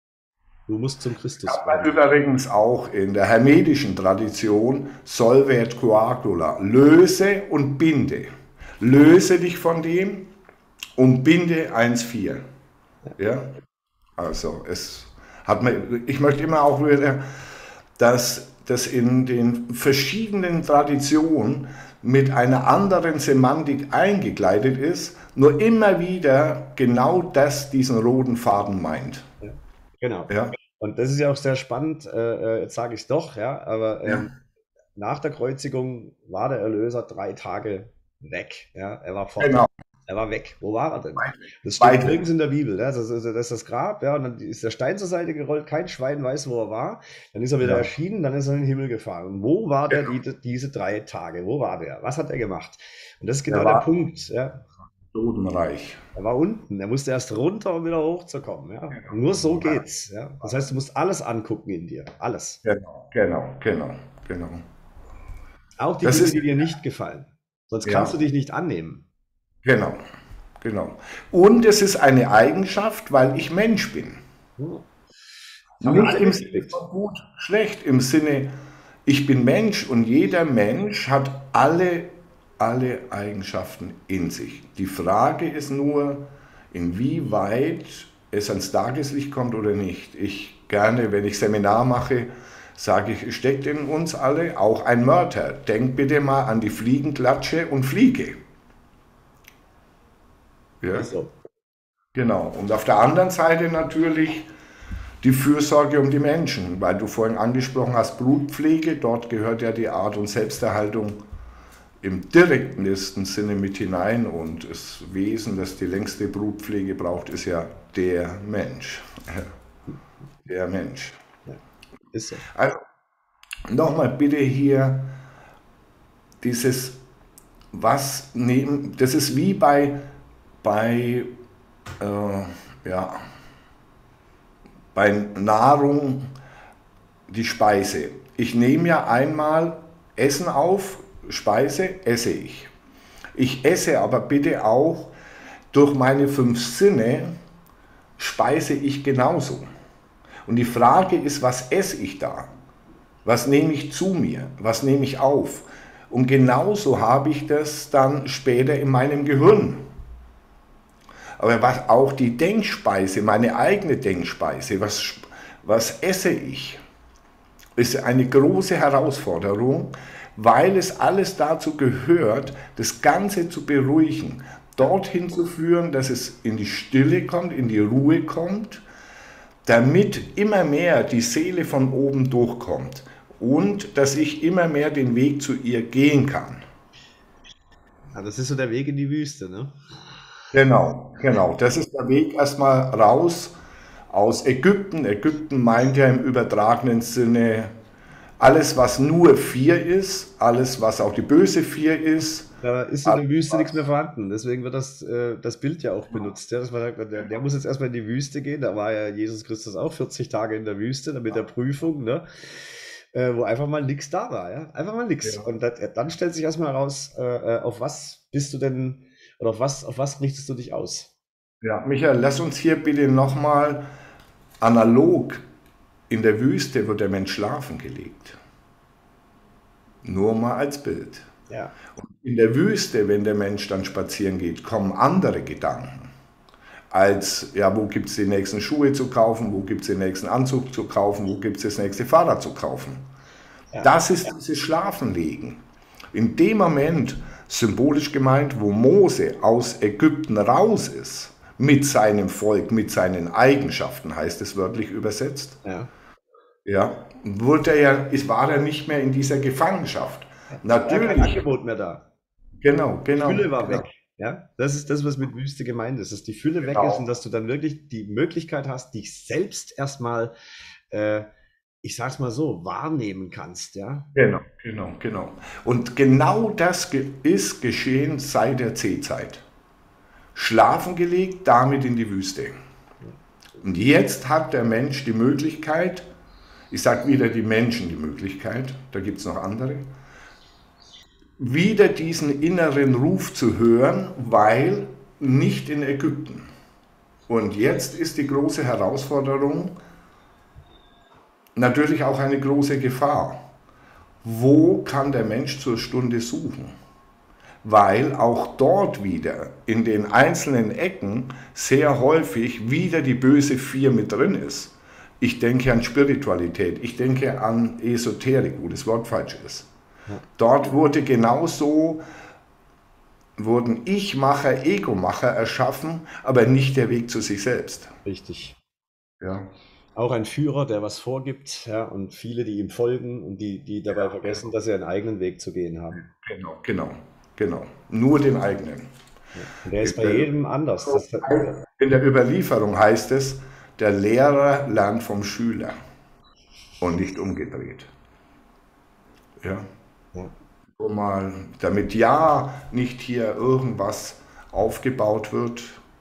Du musst zum Christus Aber werden. übrigens auch in der hermetischen Tradition solve et coagula, löse und binde. Löse dich von dem und binde eins vier. Ja? Also es hat mir, ich möchte immer auch wieder, dass das in den verschiedenen Traditionen mit einer anderen Semantik eingekleidet ist, nur immer wieder genau das diesen roten Faden meint. Ja, genau. Ja? Und das ist ja auch sehr spannend, äh, jetzt sage ich es doch, ja, aber ähm, Ja. nach der Kreuzigung war der Erlöser drei Tage weg. Ja, er war fort. Genau. Er war weg. Wo war er denn? Weit- Das steht weit weg. nirgends in der Bibel. Ja. Das, ist, das ist das Grab, ja, und dann ist der Stein zur Seite gerollt, kein Schwein weiß, wo er war. Dann ist er wieder Ja. erschienen, dann ist er in den Himmel gefahren. Und wo war der Genau. die, diese drei Tage? Wo war der? Was hat er gemacht? Und das ist genau Er der war- Punkt. Ja. Totenreich. Er war unten, er musste erst runter, um wieder hochzukommen. Ja. Und nur so geht's. Ja. Das heißt, du musst alles angucken in dir. Alles. Genau, genau, genau, genau. Auch die Das Dinge, ist- die dir nicht gefallen. Sonst Ja. kannst du dich nicht annehmen. Genau, genau. Und es ist eine Eigenschaft, weil ich Mensch bin. Ja. Das haben wir Nicht alle im Sinne mitgekriegt. von gut, schlecht, im Sinne, ich bin Mensch und jeder Mensch hat alle, alle Eigenschaften in sich. Die Frage ist nur, inwieweit es ans Tageslicht kommt oder nicht. Ich gerne, wenn ich Seminar mache, sage ich, es steckt in uns alle auch ein Mörder. Denk bitte mal an die Fliegenklatsche und fliege. Ja. So. Genau. Und auf der anderen Seite natürlich die Fürsorge um die Menschen, weil du vorhin angesprochen hast, Brutpflege, dort gehört ja die Art und Selbsterhaltung im direktesten Sinne mit hinein und das Wesen, das die längste Brutpflege braucht, ist ja der Mensch. Der Mensch. Ist so. Also, nochmal bitte hier dieses, was nehmen, das ist wie bei, bei, äh, ja, bei Nahrung die Speise. Ich nehme ja einmal Essen auf, Speise esse ich. Ich esse aber bitte auch durch meine fünf Sinne, speise ich genauso. Und die Frage ist, was esse ich da? Was nehme ich zu mir? Was nehme ich auf? Und genauso habe ich das dann später in meinem Gehirn. Aber was auch die Denkspeise, meine eigene Denkspeise, was, was esse ich, ist eine große Herausforderung, weil es alles dazu gehört, das Ganze zu beruhigen, dorthin zu führen, dass es in die Stille kommt, in die Ruhe kommt, damit immer mehr die Seele von oben durchkommt und dass ich immer mehr den Weg zu ihr gehen kann. Ja, das ist so der Weg in die Wüste, ne? Genau, genau. Das ist der Weg erstmal raus aus Ägypten. Ägypten meint ja im übertragenen Sinne alles, was nur vier ist, alles, was auch die böse vier ist. Da ist in Alles, der Wüste nichts was, mehr vorhanden. Deswegen wird das, äh, das Bild ja auch benutzt. Ja, dass man sagt, der, der muss jetzt erstmal in die Wüste gehen. Da war ja Jesus Christus auch vierzig Tage in der Wüste, dann mit der Prüfung, ne? Äh, wo einfach mal nichts da war. Ja? Einfach mal nichts. ja. Und das, dann stellt sich erstmal heraus, äh, äh, auf was bist du denn, oder auf was, auf was richtest du dich aus? Ja, Michael, lass uns hier bitte nochmal analog. In der Wüste wird der Mensch schlafen gelegt. Nur mal als Bild. Ja, In der Wüste, wenn der Mensch dann spazieren geht, kommen andere Gedanken. Als, ja, wo gibt es die nächsten Schuhe zu kaufen, wo gibt es den nächsten Anzug zu kaufen, wo gibt es das nächste Fahrrad zu kaufen. ja, Das ist dieses Schlafenlegen. In dem Moment, symbolisch gemeint, wo Mose aus Ägypten raus ist, mit seinem Volk, mit seinen Eigenschaften, heißt es wörtlich übersetzt, ja. ja, wurde er ja, es war er nicht mehr in dieser Gefangenschaft. Da war kein Natürlich, Angebot mehr da. genau, Die Fülle genau, war genau, weg. Ja, das ist das, was mit Wüste gemeint ist, dass die Fülle weg ist und genau. dass du dann wirklich die Möglichkeit hast, dich selbst erstmal, äh, ich sag's mal so, wahrnehmen kannst, ja. Genau, genau, genau. Und genau das ge- ist geschehen seit der C-Zeit. Schlafen gelegt, damit in die Wüste. Und jetzt hat der Mensch die Möglichkeit, ich sage wieder die Menschen die Möglichkeit, da gibt es noch andere, wieder diesen inneren Ruf zu hören, weil nicht in Ägypten. Und jetzt ist die große Herausforderung, natürlich auch eine große Gefahr. Wo kann der Mensch zur Stunde suchen? Weil auch dort wieder in den einzelnen Ecken sehr häufig wieder die böse Vier mit drin ist. Ich denke an Spiritualität, ich denke an Esoterik, wo das Wort falsch ist. Ja, Dort wurde genauso, wurden Ich-Macher, Ego-Macher erschaffen, aber nicht der Weg zu sich selbst. richtig. Ja, Auch ein Führer, der was vorgibt, ja, und viele, die ihm folgen und die, die dabei vergessen, dass sie einen eigenen Weg zu gehen haben. genau, genau, genau. Nur den eigenen. Ja. Und der ist In bei der, jedem anders. Das, ja, in der Überlieferung heißt es, der Lehrer lernt vom Schüler und nicht umgedreht. Ja, ja, so mal, damit ja nicht hier irgendwas aufgebaut wird,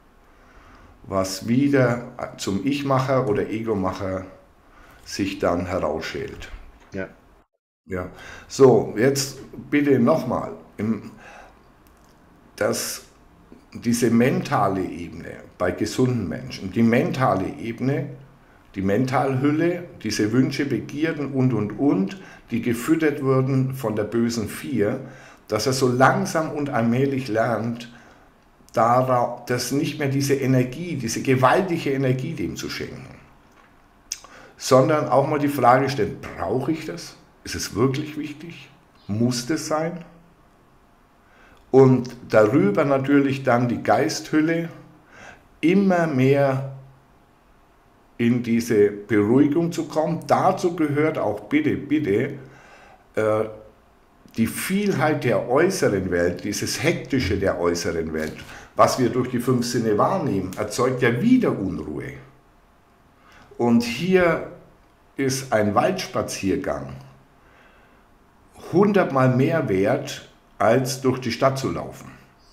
was wieder zum Ich-Macher oder Ego-Macher sich dann herausschält. ja, Ja. So, jetzt bitte nochmal, dass diese mentale Ebene bei gesunden Menschen, die mentale Ebene, die Mentalhülle, diese Wünsche, Begierden und, und, und, die gefüttert wurden von der bösen Vier, dass er so langsam und allmählich lernt, darauf, dass nicht mehr diese Energie, diese gewaltige Energie dem zu schenken, sondern auch mal die Frage stellen, brauche ich das? Ist es wirklich wichtig? Muss das sein? Und darüber natürlich dann die Geisthülle immer mehr in diese Beruhigung zu kommen. Dazu gehört auch bitte, bitte äh, die Vielheit der äußeren Welt, dieses Hektische der äußeren Welt, was wir durch die fünf Sinne wahrnehmen, erzeugt ja wieder Unruhe. Und hier ist ein Waldspaziergang hundertmal mehr wert, als durch die Stadt zu laufen.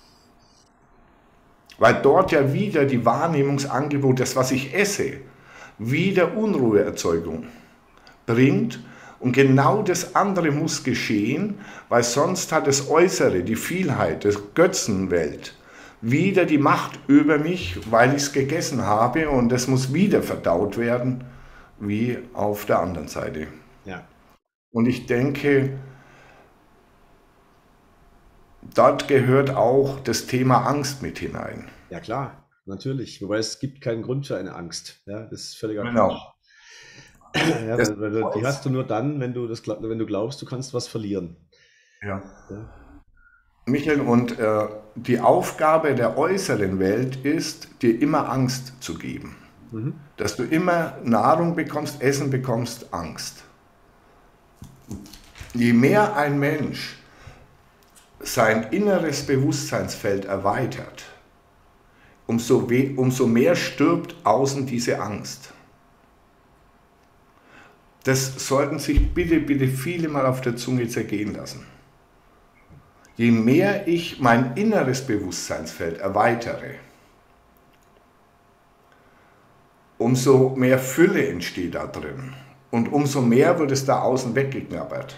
Weil dort ja wieder die Wahrnehmungsangebote, das, was ich esse, wieder Unruheerzeugung bringt. Und genau das andere muss geschehen, weil sonst hat das Äußere, die Vielheit, die Götzenwelt, wieder die Macht über mich, weil ich es gegessen habe und das muss wieder verdaut werden, wie auf der anderen Seite. ja. Und ich denke, dort gehört auch das Thema Angst mit hinein. Ja, klar, natürlich. Wobei es gibt keinen Grund für eine Angst. Ja, das ist völliger Quatsch. Genau. Ja, Das, weil, weil die hast du nur dann, wenn du das, wenn du glaubst, du kannst was verlieren. ja. Ja. Michael, und äh, die Aufgabe der äußeren Welt ist, dir immer Angst zu geben. Mhm. Dass du immer Nahrung bekommst, Essen bekommst, Angst. Je mehr ein Mensch sein inneres Bewusstseinsfeld erweitert, umso, we umso mehr stirbt außen diese Angst. Das sollten sich bitte, bitte viele mal auf der Zunge zergehen lassen. Je mehr ich mein inneres Bewusstseinsfeld erweitere, umso mehr Fülle entsteht da drin. Und umso mehr wird es da außen weggeknabbert.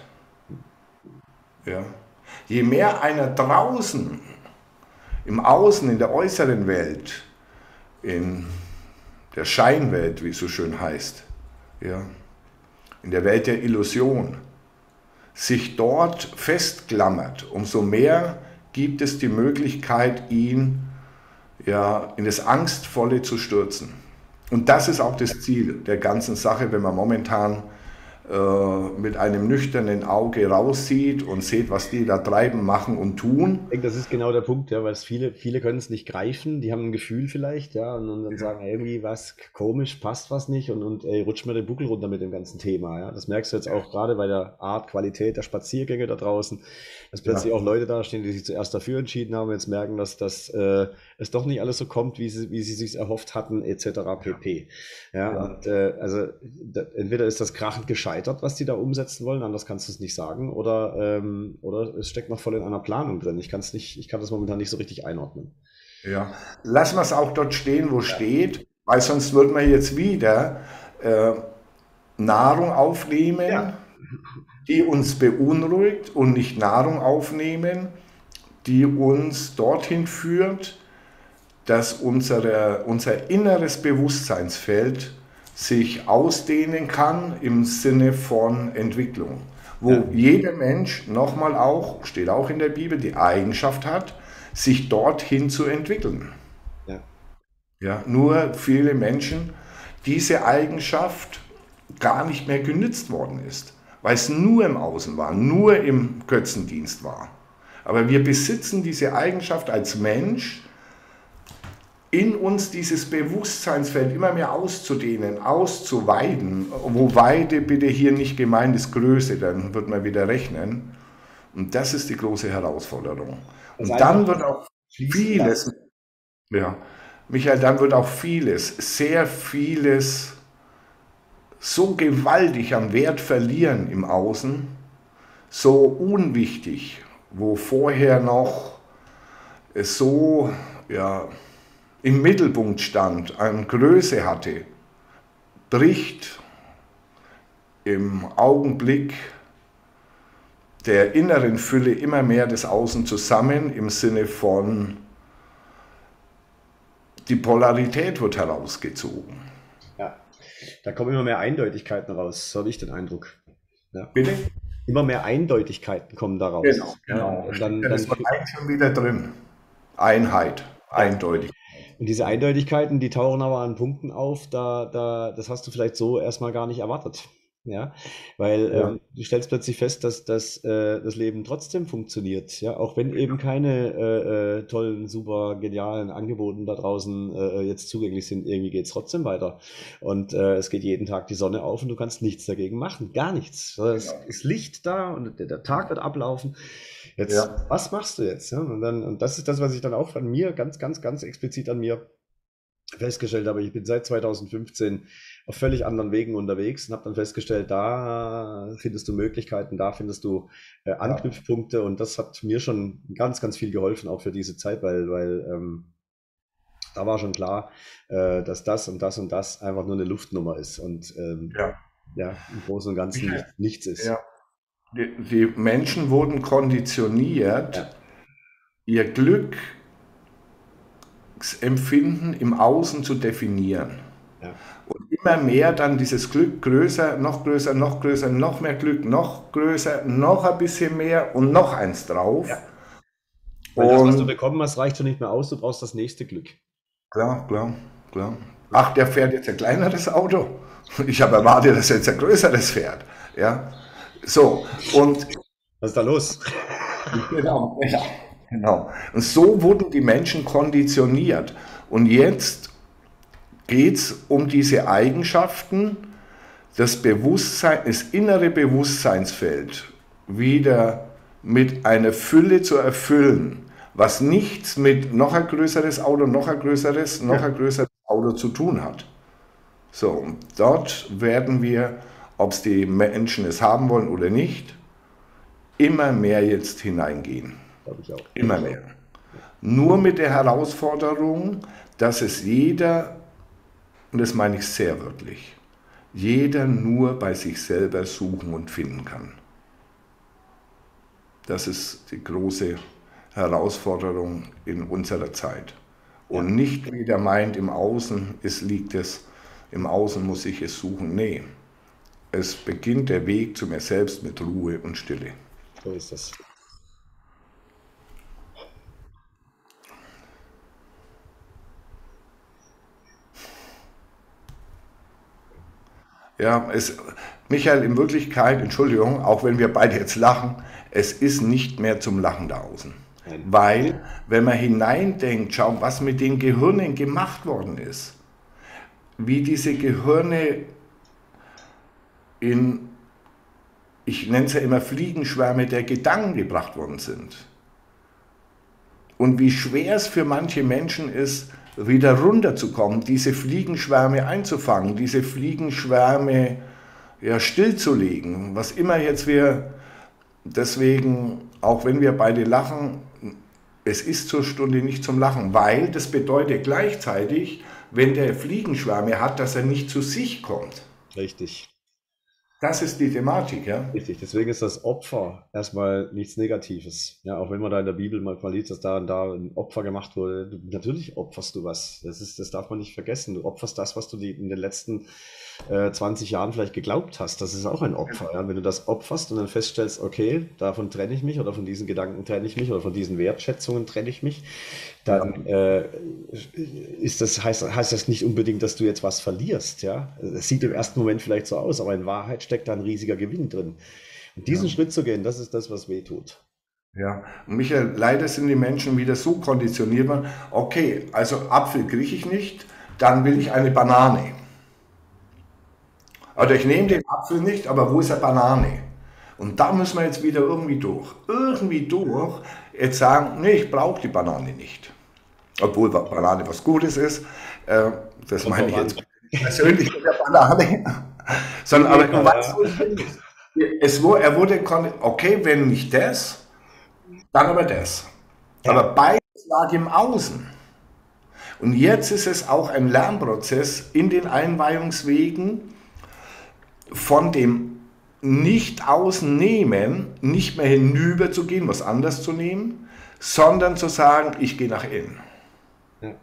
Ja. Je mehr einer draußen, im Außen, in der äußeren Welt, in der Scheinwelt, wie es so schön heißt, ja, in der Welt der Illusion, sich dort festklammert, umso mehr gibt es die Möglichkeit, ihn ja, in das Angstvolle zu stürzen. Und das ist auch das Ziel der ganzen Sache, wenn man momentan äh, mit einem nüchternen Auge raussieht und sieht, was die da treiben, machen und tun. Ich denke, das ist genau der Punkt, ja, weil es viele, viele können es nicht greifen, die haben ein Gefühl vielleicht, ja, und, und dann sagen, ey, irgendwie was komisch, passt was nicht und, und ey, rutscht mir den Buckel runter mit dem ganzen Thema, ja. Das merkst du jetzt auch gerade bei der Art, Qualität der Spaziergänge da draußen, dass plötzlich Ja. auch Leute da stehen, die sich zuerst dafür entschieden haben, jetzt merken, dass das äh, es doch nicht alles so kommt, wie sie, wie sie sich erhofft hatten, et cetera pp. Ja, Ja. und äh, also da, entweder ist das krachend gescheitert, was die da umsetzen wollen, anders kannst du es nicht sagen, oder, ähm, oder es steckt noch voll in einer Planung drin. Ich kann es nicht, ich kann das momentan nicht so richtig einordnen. Ja. Lassen wir es auch dort stehen, wo es steht, weil sonst würden wir jetzt wieder äh, Nahrung aufnehmen, Ja, die uns beunruhigt und nicht Nahrung aufnehmen, die uns dorthin führt, dass unsere, unser inneres Bewusstseinsfeld sich ausdehnen kann im Sinne von Entwicklung. ja, Wo jeder Mensch, nochmal auch, steht auch in der Bibel, die Eigenschaft hat, sich dorthin zu entwickeln. ja. Ja, nur viele Menschen diese Eigenschaft gar nicht mehr genützt worden ist, weil es nur im Außen war, nur im Götzendienst war. Aber wir besitzen diese Eigenschaft als Mensch, in uns dieses Bewusstseinsfeld immer mehr auszudehnen, auszuweiten, wo Weide bitte hier nicht gemeint ist Größe, dann wird man wieder rechnen. Und das ist die große Herausforderung. Das Und einfach dann wird auch fließen vieles, lassen. ja, Michael, dann wird auch vieles, sehr vieles so gewaltig am Wert verlieren im Außen, so unwichtig, wo vorher noch es so ja, im Mittelpunkt stand, an Größe hatte, bricht im Augenblick der inneren Fülle immer mehr das Außen zusammen im Sinne von, die Polarität wird herausgezogen. Ja, da kommen immer mehr Eindeutigkeiten raus, so habe ich den Eindruck. Ja. Bitte? Immer mehr Eindeutigkeiten kommen da Genau, raus. Ja, und, genau. und Steckt dann, ja dann das Wort eins schon wieder drin. Einheit, ja. eindeutig. Und diese Eindeutigkeiten, die tauchen aber an Punkten auf, da, da, das hast du vielleicht so erstmal gar nicht erwartet. Ja, weil Ja, ähm, du stellst plötzlich fest, dass, dass äh, das Leben trotzdem funktioniert. Ja, auch wenn eben keine äh, äh, tollen, super genialen Angeboten da draußen äh, jetzt zugänglich sind, irgendwie geht es trotzdem weiter. Und äh, es geht jeden Tag die Sonne auf und du kannst nichts dagegen machen. Gar nichts. Es genau. ist Licht da und der, der Tag wird ablaufen. Jetzt, Ja, was machst du jetzt? Ja? Und dann, und das ist das, was ich dann auch an mir, ganz, ganz, ganz explizit an mir festgestellt habe. Ich bin seit zweitausendfünfzehn auf völlig anderen Wegen unterwegs und habe dann festgestellt, da findest du Möglichkeiten, da findest du äh, ja, Anknüpfpunkte und das hat mir schon ganz, ganz viel geholfen, auch für diese Zeit, weil, weil ähm, da war schon klar, äh, dass das und das und das einfach nur eine Luftnummer ist und ähm, ja. ja, im Großen und Ganzen Michael, nicht, nichts ist. ja. Die, die Menschen wurden konditioniert, Ja, ihr Glücksempfinden im Außen zu definieren. ja. Und immer mehr dann dieses Glück größer, noch größer, noch größer, noch mehr Glück, noch größer, noch ein bisschen mehr und noch eins drauf. Ja. Weil das, was du Und bekommen hast, reicht schon nicht mehr aus, du brauchst das nächste Glück. klar, klar, klar. Ach, der fährt jetzt ein kleineres Auto. Ich habe erwartet, dass jetzt ein größeres fährt. Ja, so. Und Was ist da los? genau, ja, genau. Und so wurden die Menschen konditioniert. Und jetzt geht es um diese Eigenschaften, das Bewusstsein, das innere Bewusstseinsfeld wieder mit einer Fülle zu erfüllen, was nichts mit noch ein größeres Auto, noch ein größeres, noch Ja, ein größeres Auto zu tun hat. So, und dort werden wir, ob es die Menschen es haben wollen oder nicht, immer mehr jetzt hineingehen. glaube ich auch. Immer mehr. Nur mit der Herausforderung, dass es jeder, und das meine ich sehr wörtlich, jeder nur bei sich selber suchen und finden kann. Das ist die große Herausforderung in unserer Zeit. Ja, Und nicht wie der meint, im Außen es liegt es, im Außen muss ich es suchen. Nee, es beginnt der Weg zu mir selbst mit Ruhe und Stille. so ist das. Ja, es, Michael, in Wirklichkeit, Entschuldigung, auch wenn wir beide jetzt lachen, es ist nicht mehr zum Lachen da außen. Nein. Weil, wenn man hineindenkt, schau, was mit den Gehirnen gemacht worden ist, wie diese Gehirne in, ich nenne es ja immer Fliegenschwärme der Gedanken gebracht worden sind. Und wie schwer es für manche Menschen ist, wieder runterzukommen, diese Fliegenschwärme einzufangen, diese Fliegenschwärme ja, stillzulegen, was immer jetzt wir, deswegen, auch wenn wir beide lachen, es ist zur Stunde nicht zum Lachen, weil das bedeutet gleichzeitig, wenn der Fliegenschwärme hat, dass er nicht zu sich kommt. Richtig. Das ist die Thematik, ja? Richtig, deswegen ist das Opfer erstmal nichts Negatives. Ja, auch wenn man da in der Bibel manchmal liest, dass da und da ein Opfer gemacht wurde. Du, natürlich opferst du was. Das ist, das darf man nicht vergessen. Du opferst das, was du die, in den letzten äh, zwanzig Jahren vielleicht geglaubt hast. Das ist auch ein Opfer. Ja? Wenn du das opferst und dann feststellst, okay, davon trenne ich mich oder von diesen Gedanken trenne ich mich oder von diesen Wertschätzungen trenne ich mich, dann äh, ist das, heißt, heißt das nicht unbedingt, dass du jetzt was verlierst. Ja? Es sieht im ersten Moment vielleicht so aus, aber in Wahrheit steckt da ein riesiger Gewinn drin. Und diesen Ja. Schritt zu gehen, das ist das, was weh tut. Ja, und Michael, leider sind die Menschen wieder so konditioniert, worden, okay, also Apfel kriege ich nicht, dann will ich eine Banane. Also ich nehme den Apfel nicht, aber wo ist eine Banane? Und da müssen wir jetzt wieder irgendwie durch. Irgendwie durch, jetzt sagen, nee, ich brauche die Banane nicht. Obwohl Banane was Gutes ist, äh, das Kommt meine drauf ich an. jetzt persönlich mit der Banane. Sondern, aber du weißt, wo ich hin muss. Es wurde, er wurde, kon- okay, wenn nicht das, dann aber das. Aber Ja, beides lag im Außen. Und jetzt ist es auch ein Lernprozess in den Einweihungswegen von dem Nicht-Außen nehmen, nicht mehr hinüber zu gehen, was anders zu nehmen, sondern zu sagen, ich gehe nach innen. ja,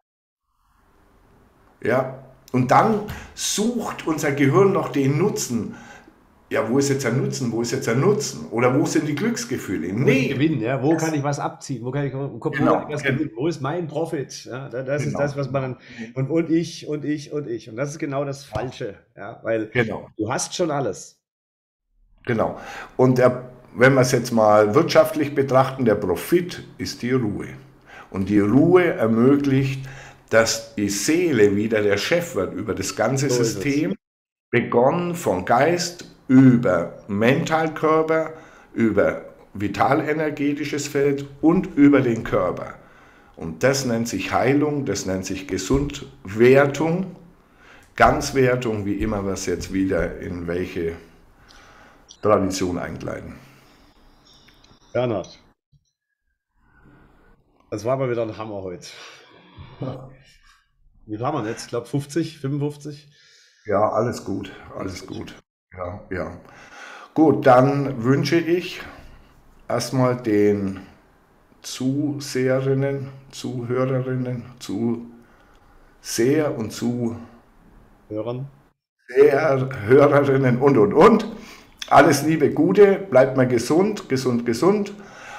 Ja? Und dann sucht unser Gehirn noch den Nutzen. Ja, wo ist jetzt der Nutzen? Wo ist jetzt der Nutzen? Oder wo sind die Glücksgefühle? wo ist Nee, Gewinn? Ja? Wo kann das, ich was abziehen? Wo kann ich, wo, wo kann ich genau, was gen- gewinnen? Wo ist mein Profit? Ja, da- das ist das, genau, was man und, und ich und ich und ich. Und das ist genau das Falsche. Ja? Weil genau. du hast schon alles. Genau. Und der, wenn wir es jetzt mal wirtschaftlich betrachten, der Profit ist die Ruhe. Und die Ruhe ermöglicht, dass die Seele wieder der Chef wird über das ganze So ist es. System, begonnen von Geist über Mentalkörper, über vitalenergetisches Feld und über den Körper. Und das nennt sich Heilung, das nennt sich Gesundwertung, Ganzwertung, wie immer wir es jetzt wieder in welche Tradition einkleiden. Bernhard, das war aber wieder ein Hammer heute. Wie viel haben wir jetzt? Ich glaube fünfzig, fünfundfünfzig. Ja, alles gut, Alles alles gut. gut. Ja, ja. Gut, dann wünsche ich erstmal den Zuseherinnen, Zuhörerinnen, Zuseher und Hörern. Zuhörerinnen und und und. Alles Liebe, Gute, bleibt mal gesund, gesund, gesund.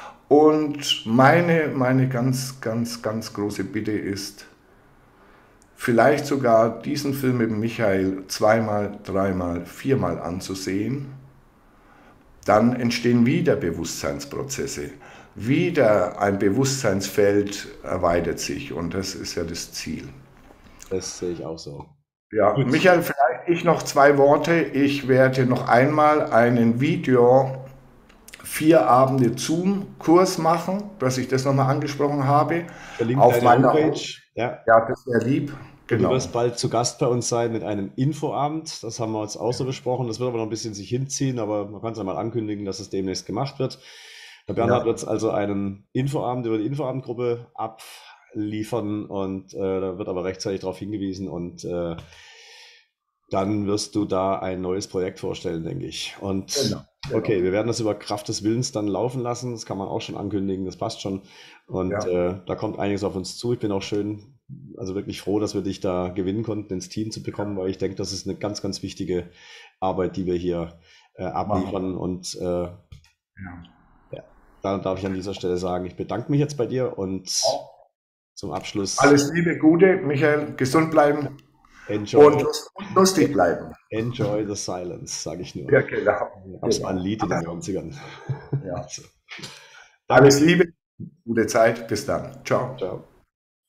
Und meine, meine ganz, ganz, ganz große Bitte ist, vielleicht sogar diesen Film mit Michael zweimal, dreimal, viermal anzusehen, dann entstehen wieder Bewusstseinsprozesse. Wieder ein Bewusstseinsfeld erweitert sich und das ist ja das Ziel. Das sehe ich auch so. Ja, Gut. Michael, vielleicht ich noch zwei Worte. Ich werde noch einmal einen Video vier Abende Zoom-Kurs machen, dass ich das nochmal angesprochen habe. Verlinkt Auf deine meiner Homepage. Ja. Ja, das wäre lieb. Du Genau. wirst bald zu Gast bei uns sein mit einem Infoabend. Das haben wir uns auch so besprochen. Das wird aber noch ein bisschen sich hinziehen, aber man kann es ja mal ankündigen, dass es demnächst gemacht wird. Der Bernhard Ja. wird also einen Infoabend über die Infoabendgruppe abliefern und äh, da wird aber rechtzeitig darauf hingewiesen und äh, dann wirst du da ein neues Projekt vorstellen, denke ich. Und Genau, genau. okay, wir werden das über Kraft des Willens dann laufen lassen. Das kann man auch schon ankündigen, das passt schon. Und Ja. äh, da kommt einiges auf uns zu. Ich bin auch schön, also wirklich froh, dass wir dich da gewinnen konnten, ins Team zu bekommen, weil ich denke, das ist eine ganz, ganz wichtige Arbeit, die wir hier äh, abliefern. Und äh, Ja. ja, da darf ich an dieser Stelle sagen, ich bedanke mich jetzt bei dir und Auch. zum Abschluss Alles Liebe, Gute, Michael, gesund bleiben enjoy, und lust- lustig bleiben. enjoy the silence, sage ich nur. Ja, genau. Gab's mal ein Lied in den neunzigern. Ja. So. Alles Liebe, gute Zeit, bis dann. Ciao. Ciao.